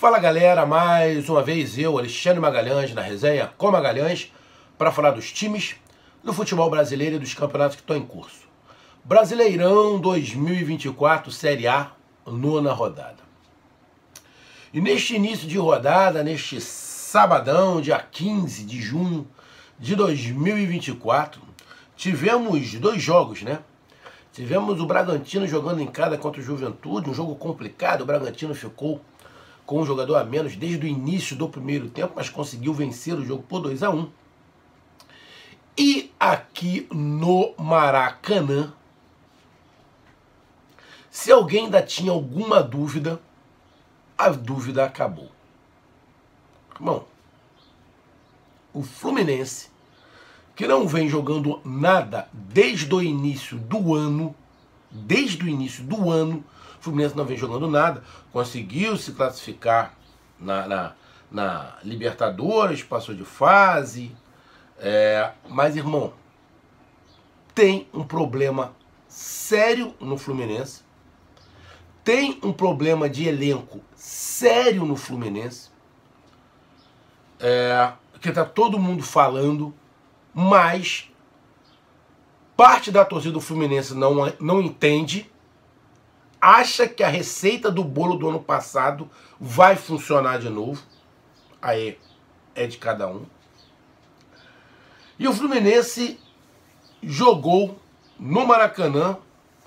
Fala galera, mais uma vez eu, Alexandre Magalhães, na resenha com Magalhães, para falar dos times do futebol brasileiro e dos campeonatos que estão em curso. Brasileirão 2024, Série A, nona rodada. E neste início de rodada, neste sabadão, dia 15 de junho de 2024, tivemos dois jogos, né? Tivemos o Bragantino jogando em casa contra o Juventude, um jogo complicado. O Bragantino ficou com um jogador a menos desde o início do primeiro tempo, mas conseguiu vencer o jogo por 2-1. E aqui no Maracanã, se alguém ainda tinha alguma dúvida, a dúvida acabou. Irmão, o Fluminense, que não vem jogando nada desde o início do ano, o Fluminense não vem jogando nada, conseguiu se classificar na Libertadores, passou de fase, mas, irmão, tem um problema sério no Fluminense, tem um problema de elenco sério no Fluminense, que tá todo mundo falando, mas parte da torcida do Fluminense não entende, acha que a receita do bolo do ano passado vai funcionar de novo. Aí é de cada um. E o Fluminense jogou no Maracanã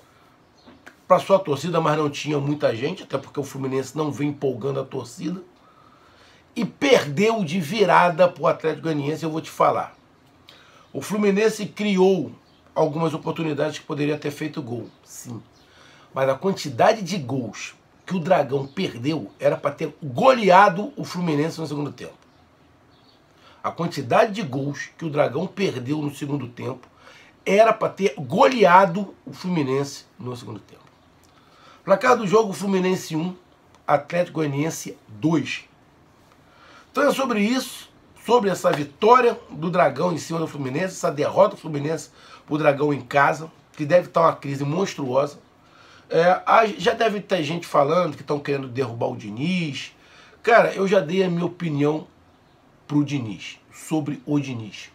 para sua torcida, mas não tinha muita gente, até porque o Fluminense não vem empolgando a torcida, e perdeu de virada para o Atlético Goianiense. Eu vou te falar. O Fluminense criou algumas oportunidades que poderia ter feito gol, sim. Mas a quantidade de gols que o Dragão perdeu era para ter goleado o Fluminense no segundo tempo. A quantidade de gols que o Dragão perdeu no segundo tempo era para ter goleado o Fluminense no segundo tempo. Placar do jogo: Fluminense 1, Atlético Goianiense 2. Então é sobre isso, sobre essa vitória do Dragão em cima do Fluminense, essa derrota do Fluminense para o Dragão em casa, que deve estar uma crise monstruosa. Já deve ter gente falando que estão querendo derrubar o Diniz. Cara, eu já dei a minha opinião pro Diniz, sobre o Diniz.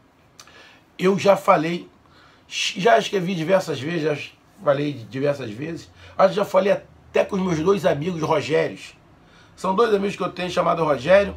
Eu já falei, já escrevi diversas vezes, já falei diversas vezes, acho que já falei até com os meus dois amigos Rogérios. São dois amigos que eu tenho chamado Rogério,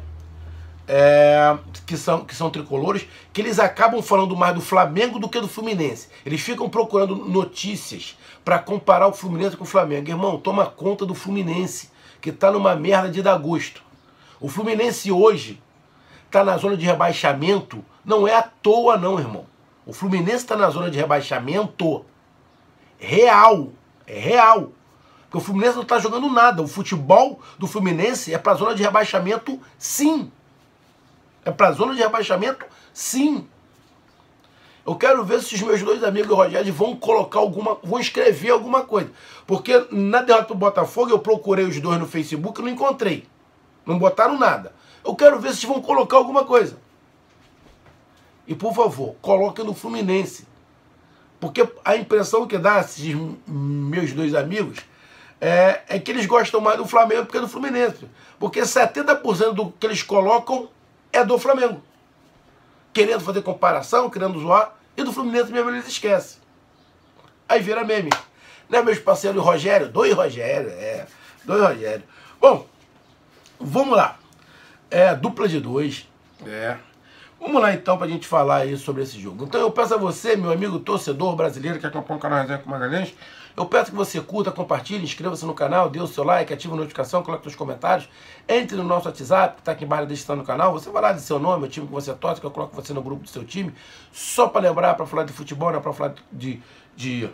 que são tricolores, que eles acabam falando mais do Flamengo do que do Fluminense. Eles ficam procurando notícias para comparar o Fluminense com o Flamengo. Irmão, toma conta do Fluminense, que tá numa merda de dar gosto. O Fluminense hoje tá na zona de rebaixamento, não é à toa não, irmão. O Fluminense tá na zona de rebaixamento real, é real. Porque o Fluminense não tá jogando nada. O futebol do Fluminense é pra zona de rebaixamento, sim. É pra zona de rebaixamento, sim. Eu quero ver se os meus dois amigos Rogério vão colocar vão escrever alguma coisa. Porque na derrota do Botafogo eu procurei os dois no Facebook e não encontrei. Não botaram nada. Eu quero ver se vão colocar alguma coisa. E por favor, coloquem no Fluminense. Porque a impressão que dá esses meus dois amigos é que eles gostam mais do Flamengo do que do Fluminense. Porque 70% do que eles colocam é do Flamengo. Querendo fazer comparação, querendo zoar, e do Fluminense mesmo eles esquecem. Aí vira meme. Né, meus parceiros Rogério? Dois Rogério. Bom, vamos lá. Dupla de dois. Vamos lá então pra gente falar aí sobre esse jogo. Então eu peço a você, meu amigo torcedor brasileiro que acompanha o canal Resenha com Magalhães, eu peço que você curta, compartilhe, inscreva-se no canal, dê o seu like, ative a notificação, coloque nos comentários, entre no nosso WhatsApp, que está aqui embaixo na descrição do canal, você vai lá de seu nome, o time que você torce, que eu coloco você no grupo do seu time, só para lembrar, para falar de futebol, não é para falar de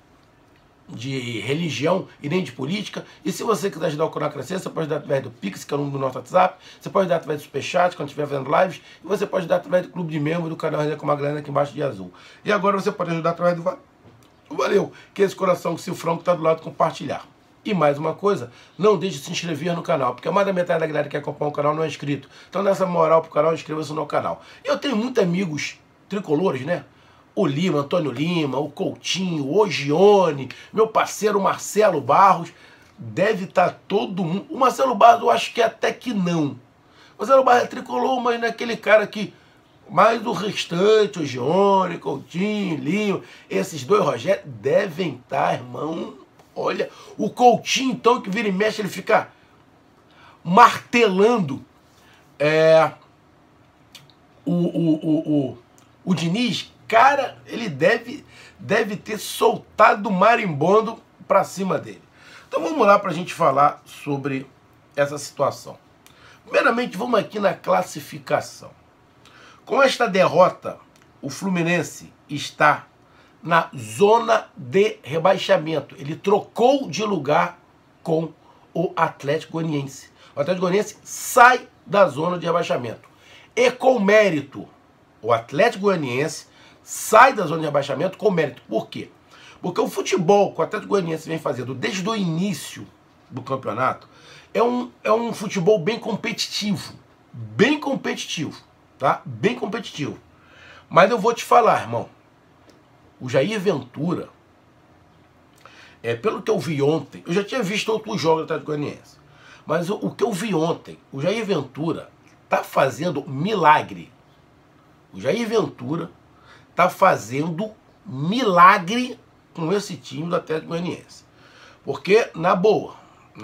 religião e nem de política. E se você quiser ajudar o canal a crescer, você pode dar através do Pix, que é o número do nosso WhatsApp, você pode dar através do Superchat, quando estiver fazendo lives, e você pode dar através do Clube de Membros do canal Resenha com Magalhães aqui embaixo de azul. E agora você pode ajudar através do Valeu, que é esse coração, que se o frango está do lado, compartilhar. E mais uma coisa, não deixe de se inscrever no canal, porque mais da metade da galera que acompanha o canal não é inscrito. Então dá essa moral pro canal, inscreva-se no canal. Eu tenho muitos amigos tricolores, né? O Lima, Antônio Lima, o Coutinho, o Ogione, meu parceiro Marcelo Barros. deve estar todo mundo... O Marcelo Barros eu acho que até que não. O Marcelo Barros é tricolor, mas não é aquele cara que... Mas o restante, o Gione, Coutinho, Linho, esses dois Rogério, devem estar, irmão. Olha, o Coutinho, então, que vira e mexe, ele fica martelando o Diniz. Cara, ele deve ter soltado o marimbondo pra cima dele. Então vamos lá pra gente falar sobre essa situação. Primeiramente, vamos aqui na classificação. Com esta derrota, o Fluminense está na zona de rebaixamento. Ele trocou de lugar com o Atlético Goianiense. O Atlético Goianiense sai da zona de rebaixamento. E com mérito, o Atlético Goianiense sai da zona de rebaixamento com mérito. Por quê? Porque o futebol que o Atlético Goianiense vem fazendo desde o início do campeonato é um futebol bem competitivo. Bem competitivo. Tá? Bem competitivo. Mas eu vou te falar, irmão. O Jair Ventura, pelo que eu vi ontem, eu já tinha visto outros jogos do Atlético Goianiense, mas o que eu vi ontem, o Jair Ventura tá fazendo milagre. O Jair Ventura tá fazendo milagre com esse time do Atlético Goianiense. Porque, na boa,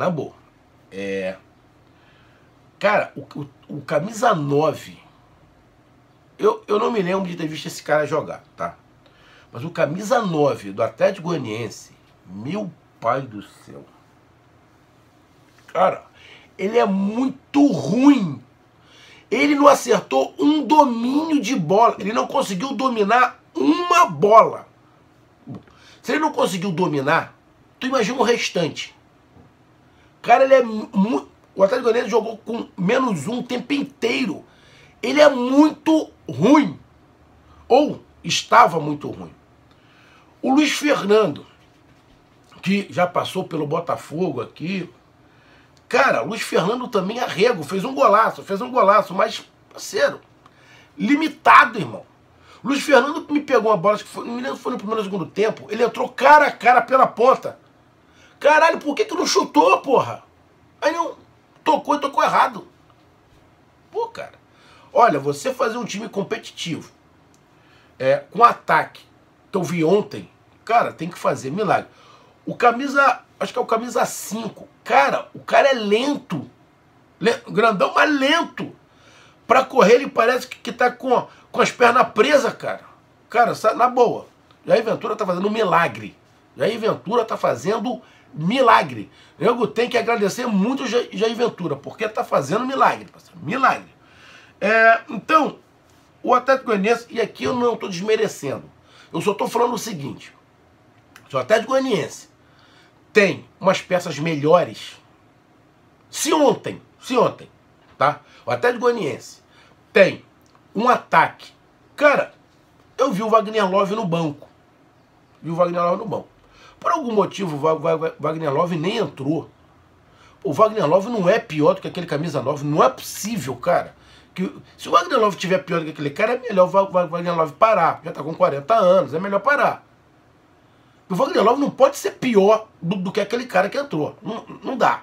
cara, o camisa 9, eu não me lembro de ter visto esse cara jogar, tá? Mas o camisa 9 do Atlético Goianiense, meu pai do céu. Cara, ele é muito ruim. Ele não acertou um domínio de bola. Ele não conseguiu dominar uma bola. Se ele não conseguiu dominar, tu imagina o restante. Cara, ele é muito... O Atlético Goianiense jogou com -1 o tempo inteiro. Ele é muito ruim. Ou estava muito ruim. O Luiz Fernando, que já passou pelo Botafogo aqui. Cara, o Luiz Fernando também arrego, fez um golaço, mas, parceiro, limitado, irmão. O Luiz Fernando me pegou uma bola, acho que foi, não me lembro se foi no primeiro ou segundo tempo, ele entrou cara a cara pela ponta. Caralho, por que não chutou, porra? Aí não tocou e tocou errado. Pô, cara. Olha, você fazer um time competitivo, com ataque, que eu vi ontem, cara, tem que fazer milagre. O camisa, acho que é o camisa 5, cara, o cara é lento, grandão, mas lento. Pra correr ele parece que tá com as pernas presas, cara. Cara, na boa, Jair Ventura tá fazendo um milagre. Jair Ventura tá fazendo milagre. Eu tenho que agradecer muito o Jair Ventura, porque tá fazendo milagre, parceiro. Milagre. Então, o Atlético Goianiense, e aqui eu não estou desmerecendo, eu só estou falando o seguinte: se o Atlético Goianiense tem umas peças melhores, se ontem, tá? O Atlético Goianiense tem um ataque, cara, eu vi o Wagner Love no banco, por algum motivo o Wagner Love nem entrou. O Wagner Love não é pior do que aquele camisa 9, não é possível, cara. Se o Wagner Love tiver pior do que aquele cara, é melhor o Wagner Love parar. Já tá com 40 anos, é melhor parar. O Wagner Love não pode ser pior do que aquele cara que entrou. Não dá.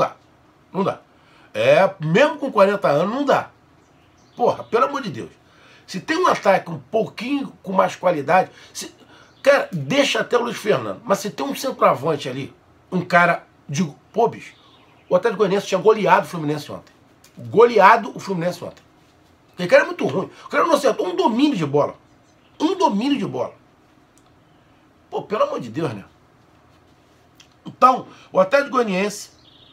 Mesmo com 40 anos, não dá. Porra, pelo amor de Deus. Se tem um ataque um pouquinho com mais qualidade, cara, deixa até o Luiz Fernando. Mas se tem um centroavante ali, um cara de... Pô, bicho, o Atlético Goianiense tinha goleado o Fluminense ontem. Aquele cara é muito ruim. O cara não acertou um domínio de bola. Pô, pelo amor de Deus, né? Então, o Atlético Goianiense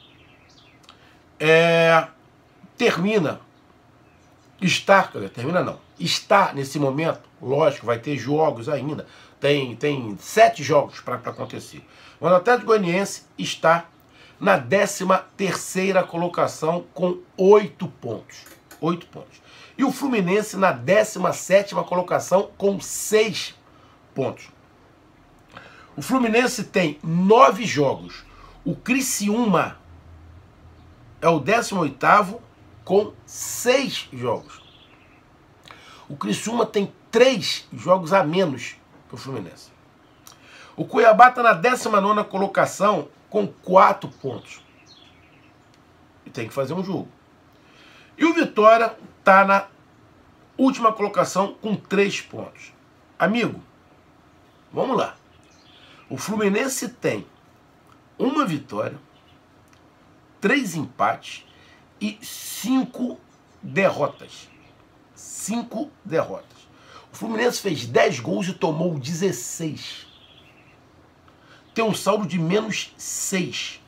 está nesse momento, lógico, vai ter jogos ainda. Tem 7 jogos para acontecer. O Atlético Goianiense está na 13ª colocação com 8 pontos. 8 pontos. E o Fluminense na 17ª colocação com 6 pontos. O Fluminense tem 9 jogos. O Criciúma é o 18º com 6 jogos. O Criciúma tem 3 jogos a menos que o Fluminense. O Cuiabá está na 19ª colocação com 4 pontos. E tem que fazer um jogo. E o Vitória está na última colocação com 3 pontos. Amigo, vamos lá. O Fluminense tem 1 vitória, 3 empates e 5 derrotas. 5 derrotas. O Fluminense fez 10 gols e tomou 16. Tem um saldo de menos 6.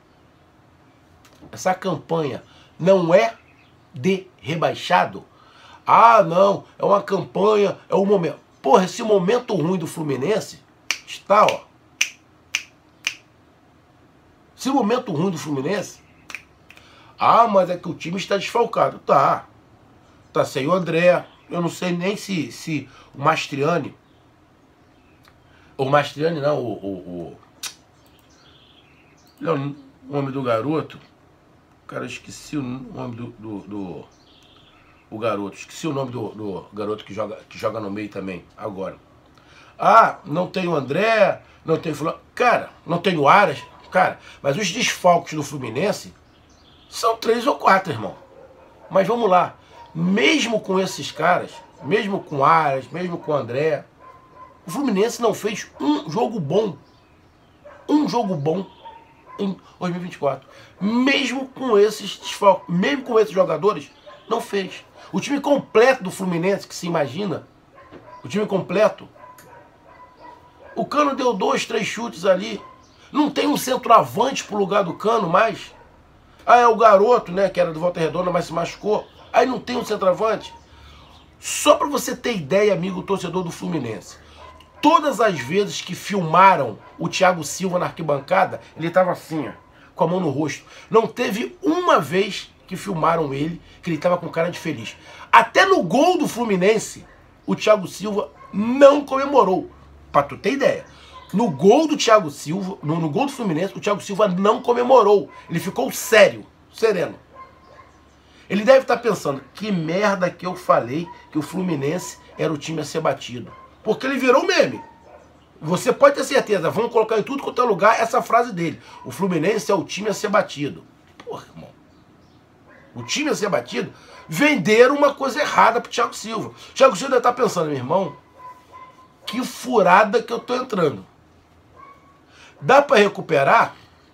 Essa campanha não é de rebaixado? Ah, não, é uma campanha, é um momento. Porra, esse momento ruim do Fluminense está, ó. Esse momento ruim do Fluminense, ah, mas é que o time está desfalcado. Tá. Tá sem o André. Eu não sei nem se o Mastriani. O Mastriani não, o nome do garoto. Cara, eu esqueci o nome do garoto. Esqueci o nome do garoto que joga no meio também, agora. Ah, não tem o André, não tem fulano. Cara, não tem o Aras. Cara, mas os desfalques do Fluminense são 3 ou 4, irmão. Mas vamos lá. Mesmo com esses caras, mesmo com o Aras, mesmo com o André, o Fluminense não fez um jogo bom. Um jogo bom em 2024. Mesmo com esses desfalques, mesmo com esses jogadores, não fez. O time completo do Fluminense, que se imagina, o time completo, o Cano deu 2, 3 chutes ali. Não tem um centroavante pro lugar do Cano mais. Ah, é o garoto, né, que era do Volta Redonda, mas se machucou. Aí não tem um centroavante. Só para você ter ideia, amigo torcedor do Fluminense. Todas as vezes que filmaram o Thiago Silva na arquibancada, ele estava assim, ó, com a mão no rosto. Não teve uma vez que filmaram ele, que ele estava com cara de feliz. Até no gol do Fluminense, o Thiago Silva não comemorou. Para tu ter ideia. No gol do Thiago Silva, no gol do Fluminense, o Thiago Silva não comemorou. Ele ficou sério, sereno. Ele deve estar pensando, que merda que eu falei que o Fluminense era o time a ser batido. Porque ele virou meme. Você pode ter certeza, vamos colocar em tudo quanto é lugar essa frase dele. O Fluminense é o time a ser batido. Porra, irmão. O time a ser batido, venderam uma coisa errada pro Thiago Silva. O Thiago Silva deve estar pensando, meu irmão, que furada que eu tô entrando. Dá para recuperar?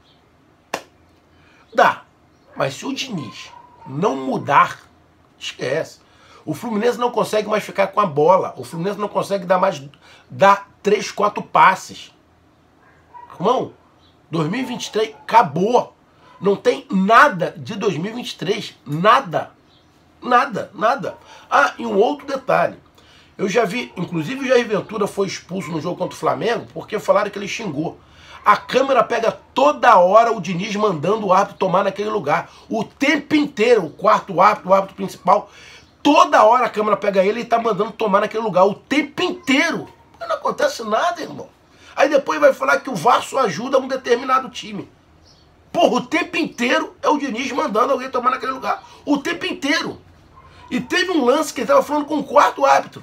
Dá. Mas se o Diniz não mudar, esquece. O Fluminense não consegue mais ficar com a bola. O Fluminense não consegue dar 3, 4 passes. Irmão, 2023 acabou. Não tem nada de 2023. Nada. Nada, nada. Ah, e um outro detalhe. Eu já vi, inclusive o Jair Ventura foi expulso no jogo contra o Flamengo porque falaram que ele xingou. A câmera pega toda hora o Diniz mandando o árbitro tomar naquele lugar. O tempo inteiro, o quarto árbitro, o árbitro principal, toda hora a câmera pega ele e tá mandando tomar naquele lugar. O tempo inteiro. Não acontece nada, irmão. Aí depois vai falar que o VAR só ajuda um determinado time. Porra, o tempo inteiro é o Diniz mandando alguém tomar naquele lugar. O tempo inteiro. E teve um lance que ele tava falando com o quarto árbitro.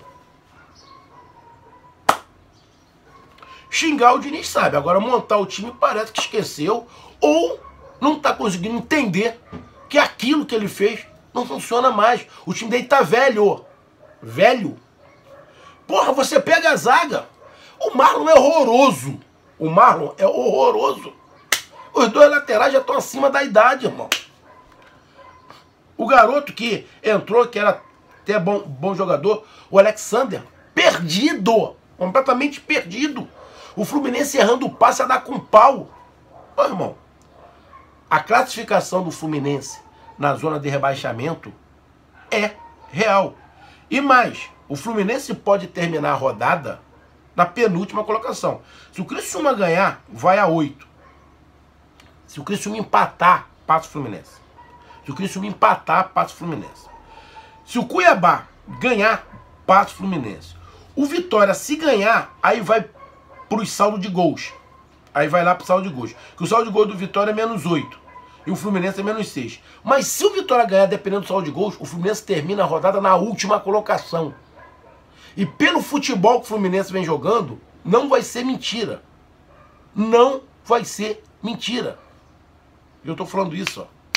Xingar o Diniz sabe, agora montar o time parece que esqueceu ou não está conseguindo entender que aquilo que ele fez não funciona mais. O time dele tá velho. Velho. Porra, você pega a zaga. O Marlon é horroroso. O Marlon é horroroso. Os 2 laterais já estão acima da idade, irmão. O garoto que entrou, que era até bom jogador, o Alexander, perdido. Completamente perdido. O Fluminense errando o passe a dar com pau. Ô, irmão, a classificação do Fluminense na zona de rebaixamento é real. E mais, o Fluminense pode terminar a rodada na penúltima colocação. Se o Criciúma ganhar, vai a 8. Se o Criciúma empatar, passa o Fluminense. Se o Criciúma empatar, passa o Fluminense. Se o Cuiabá ganhar, passa o Fluminense. O Vitória, se ganhar, aí vai para os saldos de gols. Aí vai lá para o saldo de gols. Que o saldo de gols do Vitória é menos 8. E o Fluminense é menos 6. Mas se o Vitória ganhar, dependendo do saldo de gols, o Fluminense termina a rodada na última colocação. E pelo futebol que o Fluminense vem jogando, não vai ser mentira. Não vai ser Mentira. Eu tô falando isso, ó,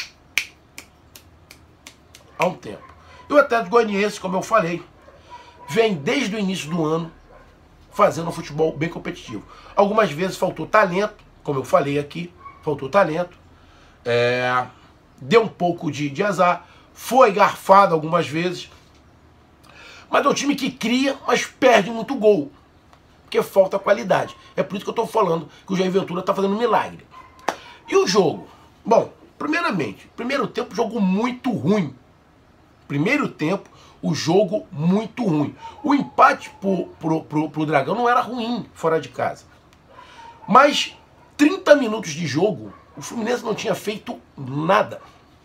há um tempo. E o Atlético Goianiense, como eu falei, vem desde o início do ano fazendo um futebol bem competitivo. Algumas vezes faltou talento, como eu falei aqui, faltou talento. Deu um pouco de azar, foi garfado algumas vezes. Mas é um time que cria, mas perde muito gol, porque falta qualidade. É por isso que eu estou falando que o Jair Ventura está fazendo um milagre. E o jogo? Bom, primeiramente, primeiro tempo, jogo muito ruim. Primeiro tempo, o jogo muito ruim. O empate pro Dragão não era ruim fora de casa. Mas 30 minutos de jogo, o Fluminense não tinha feito nada.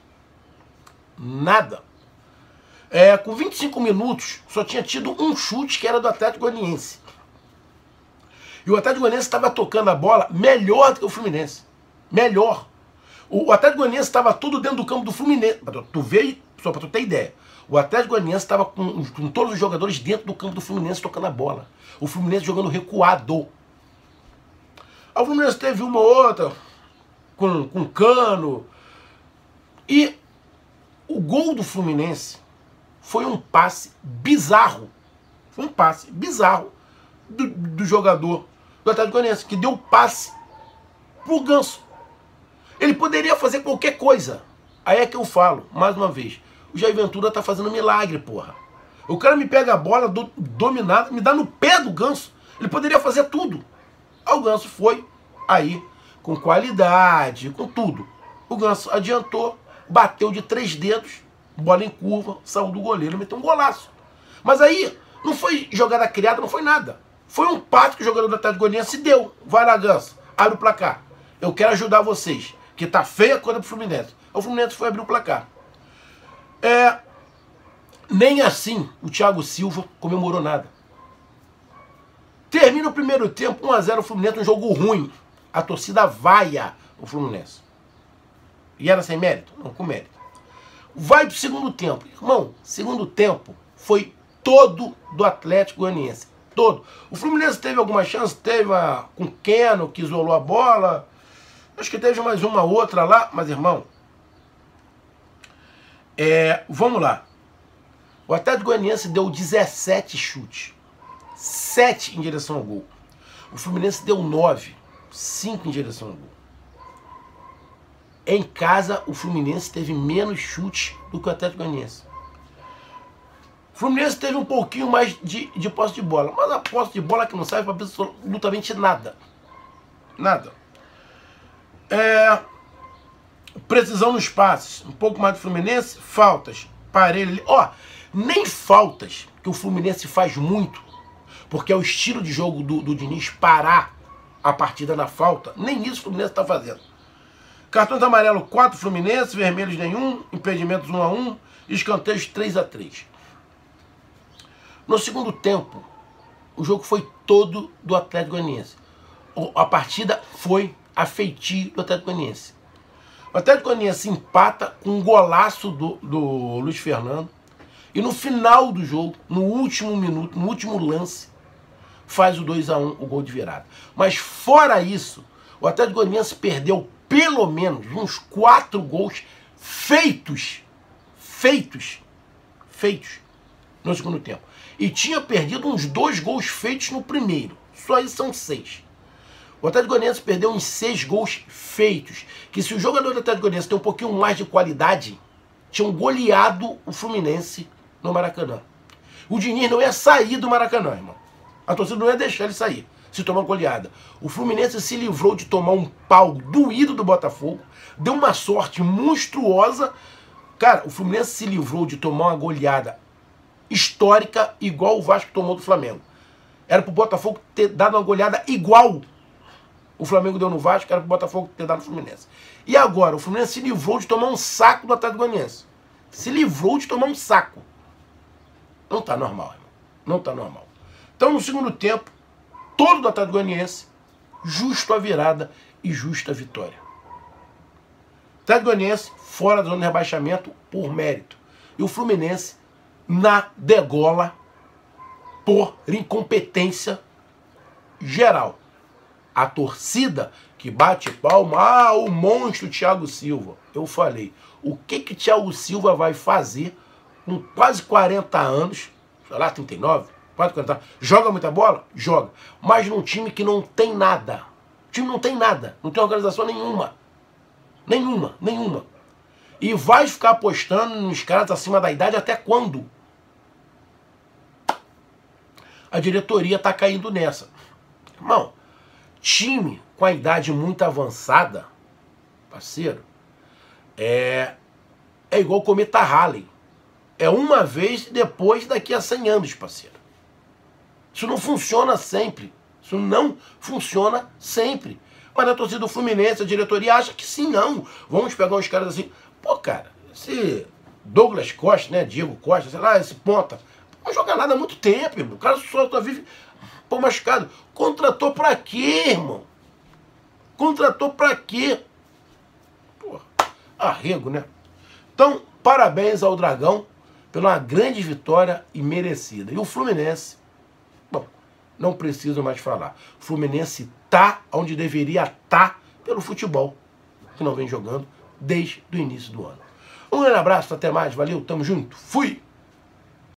Nada. Com 25 minutos, só tinha tido um chute que era do Atlético Goianiense. E o Atlético Goianiense estava tocando a bola melhor do que o Fluminense. Melhor. O Atlético Goianiense estava tudo dentro do campo do Fluminense. Tu veio, só para tu ter ideia. O Atlético Goianiense estava com todos os jogadores dentro do campo do Fluminense tocando a bola. O Fluminense jogando recuado. O Fluminense teve uma ou outra com Cano. E o gol do Fluminense foi um passe bizarro. Foi um passe bizarro do jogador do Atlético Goianiense, que deu passe pro Ganso. Ele poderia fazer qualquer coisa. Aí é que eu falo, mais uma vez, o Jair Ventura tá fazendo milagre, porra. O cara me pega a bola dominada, me dá no pé do Ganso. Ele poderia fazer tudo. Aí o Ganso foi aí com qualidade, com tudo. O Ganso adiantou, bateu de 3 dedos, bola em curva, saiu do goleiro, meteu um golaço. Mas aí não foi jogada criada, não foi nada. Foi um passe que o jogador do Atlético Goianiense deu. Vai lá, Ganso, abre o placar. Eu quero ajudar vocês, que tá feia a coisa pro Fluminense. O Fluminense foi abrir o placar. Nem assim o Thiago Silva comemorou nada. Termina o primeiro tempo, 1-0 o Fluminense, um jogo ruim. A torcida vaia o Fluminense. E era sem mérito? Não, com mérito. Vai pro segundo tempo. Irmão, segundo tempo foi todo do Atlético Goianiense. Todo. O Fluminense teve alguma chance, teve com o Keno, que isolou a bola. Acho que teve mais uma outra lá, mas irmão, vamos lá. O Atlético Goianiense deu 17 chutes. 7 em direção ao gol. O Fluminense deu 9. 5 em direção ao gol. Em casa, o Fluminense teve menos chutes do que o Atlético Goianiense. O Fluminense teve um pouquinho mais de posse de bola. Mas a posse de bola que não serve para absolutamente nada. Nada. Precisão nos passes. Um pouco mais do Fluminense. Faltas. Parelho. Nem faltas, que o Fluminense faz muito, porque é o estilo de jogo do Diniz parar a partida na falta. Nem isso o Fluminense está fazendo. Cartões amarelos 4 Fluminense, vermelhos nenhum, impedimentos 1-1, escanteios 3-3. No segundo tempo, o jogo foi todo do Atlético Goianiense. A partida foi a feitio do Atlético Goianiense. O Atlético Goianiense empata com um golaço do Luiz Fernando. E no final do jogo, no último minuto, no último lance, faz o 2-1, o gol de virada. Mas fora isso, o Atlético Goianiense perdeu pelo menos uns 4 gols feitos no segundo tempo. E tinha perdido uns 2 gols feitos no primeiro. Só isso são 6. O Atlético Goianiense perdeu uns 6 gols feitos. Que se o jogador do Atlético Goianiense tem um pouquinho mais de qualidade, tinham goleado o Fluminense no Maracanã. O Diniz não ia sair do Maracanã, irmão. A torcida não ia deixar ele sair, se tomar goleada. O Fluminense se livrou de tomar um pau doído do Botafogo, deu uma sorte monstruosa. Cara, o Fluminense se livrou de tomar uma goleada histórica igual o Vasco tomou do Flamengo. Era pro Botafogo ter dado uma goleada igual o Flamengo deu no Vasco, era pro Botafogo ter dado no Fluminense. E agora, o Fluminense se livrou de tomar um saco do Atlético Goianiense. Se livrou de tomar um saco. Não tá normal, irmão. Não tá normal. Então, no segundo tempo, todo do Atlético Goianiense, justo a virada e justa a vitória. Atlético Goianiense fora da zona de rebaixamento por mérito. E o Fluminense na degola por incompetência geral. A torcida que bate palma, o monstro Thiago Silva. Eu falei, o que Thiago Silva vai fazer com quase 40 anos, sei lá, 39, quase 40 anos, joga muita bola? Joga. Mas num time que não tem nada. O time não tem nada, não tem organização nenhuma. Nenhuma. E vai ficar apostando nos caras acima da idade até quando? A diretoria tá caindo nessa. Irmão, time com a idade muito avançada, parceiro, é igual cometa Halley. É uma vez e depois daqui a 100 anos, parceiro. Isso não funciona sempre. Isso não funciona sempre. Mas a torcida do Fluminense, a diretoria acha que sim, não. Vamos pegar uns caras assim. Pô, cara, esse Douglas Costa, né, Diego Costa, sei lá, esse ponta, não joga nada há muito tempo, irmão. O cara só vive machucado. Contratou pra quê, irmão? Contratou pra quê? Porra, arrego, né? Então, parabéns ao Dragão pela grande vitória e merecida. E o Fluminense, bom, não preciso mais falar. O Fluminense tá onde deveria estar pelo futebol, que não vem jogando desde o início do ano. Um grande abraço, até mais, valeu, tamo junto, fui!